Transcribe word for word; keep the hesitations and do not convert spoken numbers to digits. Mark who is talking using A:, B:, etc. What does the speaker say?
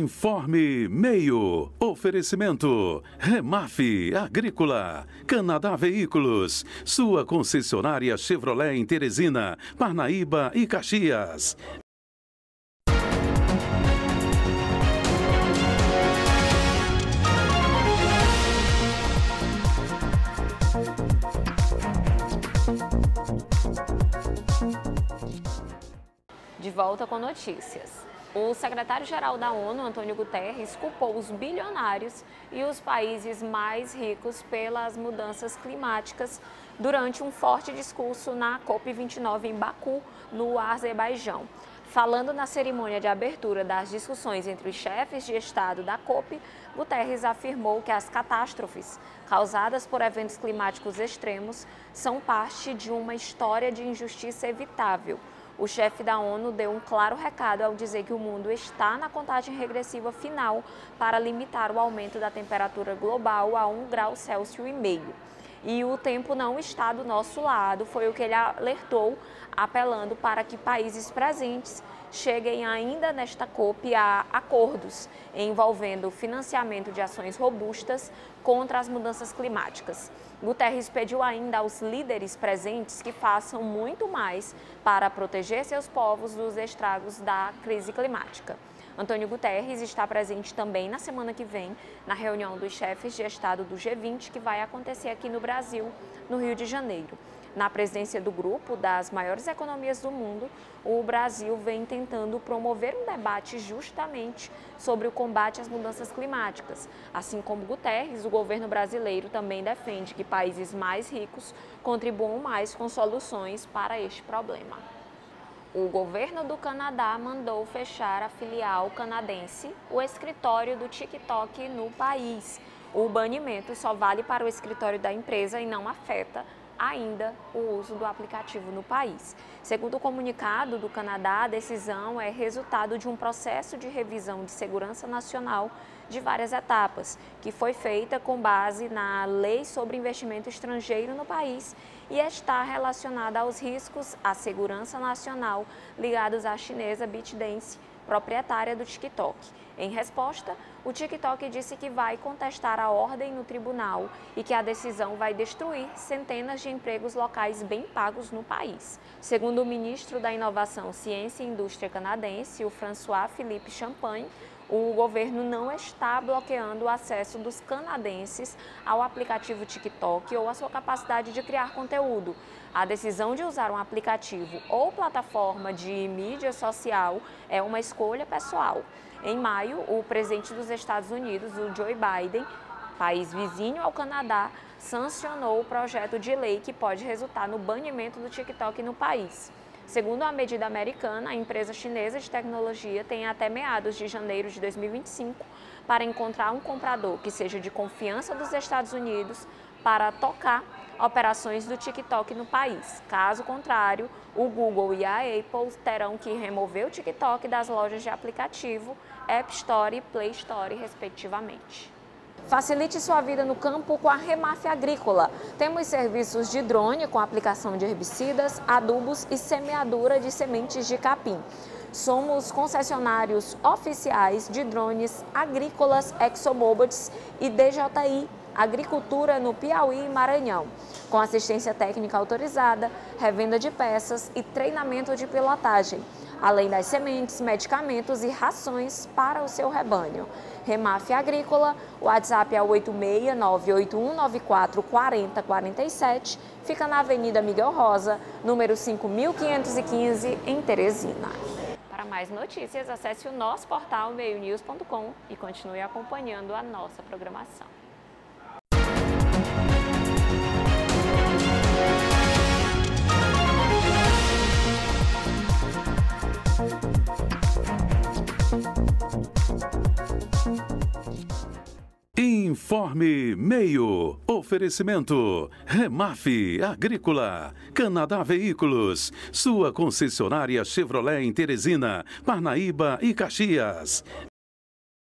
A: Informe Meio. Oferecimento. Remaf Agrícola. Canadá Veículos. Sua concessionária Chevrolet em Teresina, Parnaíba e Caxias.
B: De volta com notícias. O secretário-geral da ONU, Antônio Guterres, culpou os bilionários e os países mais ricos pelas mudanças climáticas durante um forte discurso na COP vinte e nove em Baku, no Azerbaijão. Falando na cerimônia de abertura das discussões entre os chefes de Estado da COP, Guterres afirmou que as catástrofes causadas por eventos climáticos extremos são parte de uma história de injustiça evitável. O chefe da ONU deu um claro recado ao dizer que o mundo está na contagem regressiva final para limitar o aumento da temperatura global a um grau Celsius e meio. E o tempo não está do nosso lado, foi o que ele alertou, apelando para que países presentes cheguem ainda nesta COP a acordos envolvendo o financiamento de ações robustas contra as mudanças climáticas. Guterres pediu ainda aos líderes presentes que façam muito mais para proteger seus povos dos estragos da crise climática. Antônio Guterres está presente também na semana que vem na reunião dos chefes de Estado do G vinte, que vai acontecer aqui no Brasil, no Rio de Janeiro. Na presidência do grupo das maiores economias do mundo, o Brasil vem tentando promover um debate justamente sobre o combate às mudanças climáticas. Assim como Guterres, o governo brasileiro também defende que países mais ricos contribuam mais com soluções para este problema. O governo do Canadá mandou fechar a filial canadense, o escritório do TikTok no país. O banimento só vale para o escritório da empresa e não afeta ainda o uso do aplicativo no país. Segundo o comunicado do Canadá, a decisão é resultado de um processo de revisão de segurança nacional de várias etapas, que foi feita com base na Lei sobre Investimento Estrangeiro no país e está relacionada aos riscos à segurança nacional ligados à chinesa ByteDance, proprietária do TikTok. Em resposta, o TikTok disse que vai contestar a ordem no tribunal e que a decisão vai destruir centenas de empregos locais bem pagos no país. Segundo o ministro da Inovação, Ciência e Indústria canadense, o François Philippe Champagne, o governo não está bloqueando o acesso dos canadenses ao aplicativo TikTok ou a sua capacidade de criar conteúdo. A decisão de usar um aplicativo ou plataforma de mídia social é uma escolha pessoal. Em maio, o presidente dos Estados Unidos, o Joe Biden, país vizinho ao Canadá, sancionou o projeto de lei que pode resultar no banimento do TikTok no país. Segundo a medida americana, a empresa chinesa de tecnologia tem até meados de janeiro de dois mil e vinte e cinco para encontrar um comprador que seja de confiança dos Estados Unidos para tocar operações do TikTok no país. Caso contrário, o Google e a Apple terão que remover o TikTok das lojas de aplicativo, App Store e Play Store, respectivamente. Facilite sua vida no campo com a Remaf Agrícola. Temos serviços de drone com aplicação de herbicidas, adubos e semeadura de sementes de capim. Somos concessionários oficiais de drones agrícolas ExoMobiles e D J I Agricultura no Piauí e Maranhão, com assistência técnica autorizada, revenda de peças e treinamento de pilotagem, além das sementes, medicamentos e rações para o seu rebanho. Remaf Agrícola, o WhatsApp é oito seis nove oito um nove quatro quatro zero quatro sete, fica na Avenida Miguel Rosa, número cinco mil quinhentos e quinze, em Teresina. Para mais notícias, acesse o nosso portal meio news ponto com e continue acompanhando a nossa programação.
A: Informe Meio. Oferecimento. Remaf Agrícola. Canadá Veículos. Sua concessionária Chevrolet em Teresina, Parnaíba e Caxias.